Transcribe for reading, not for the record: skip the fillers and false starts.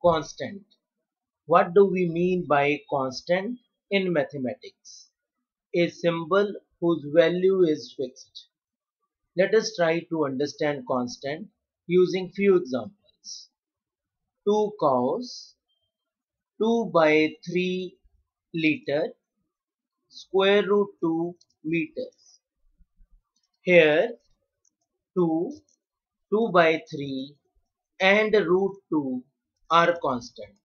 Constant. What do we mean by constant in mathematics? A symbol whose value is fixed. Let us try to understand constant using few examples. 2 cows, 2 by 3 liter, square root 2 meters. Here 2, 2 by 3 and root 2 are constant.